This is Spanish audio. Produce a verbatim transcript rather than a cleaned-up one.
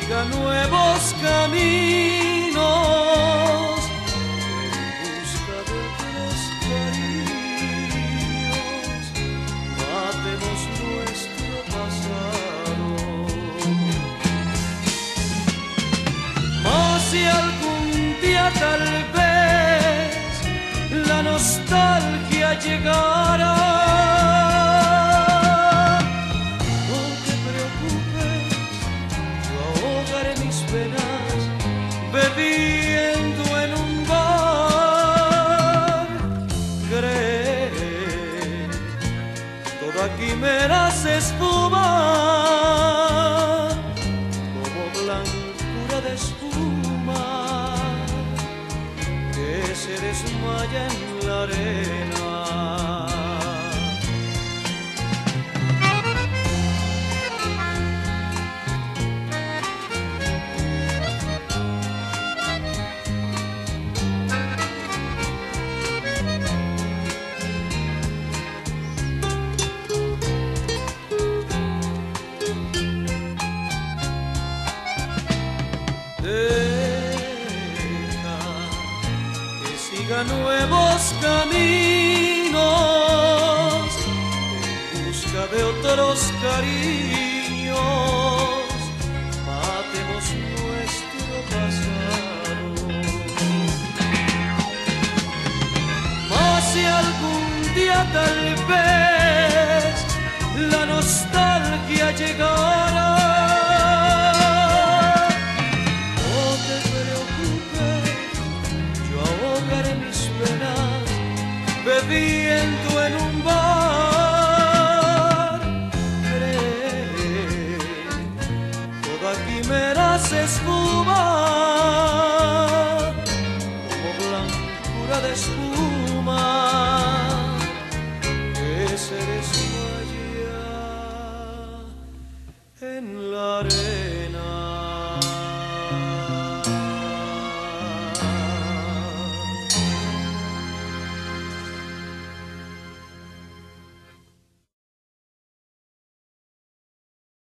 siga nuevos caminos en busca de otros cariños. Matemos nuestro pasado. Mas si algún día tal vez la nostalgia llegara, no te preocupes, yo ahogaré mis penas bebiendo en un bar. Cree, toda quimera se espuma como blancura de espuma que se desmaya en la arena. Deja que siga nuevos caminos en busca de otros cariños. Matemos nuestro pasado. Mas si algún día tal vez la nostalgia llegara, bebiendo en un bar. Cree, toda quimera se esfuma como blancura de espuma que se desmaya en la arena.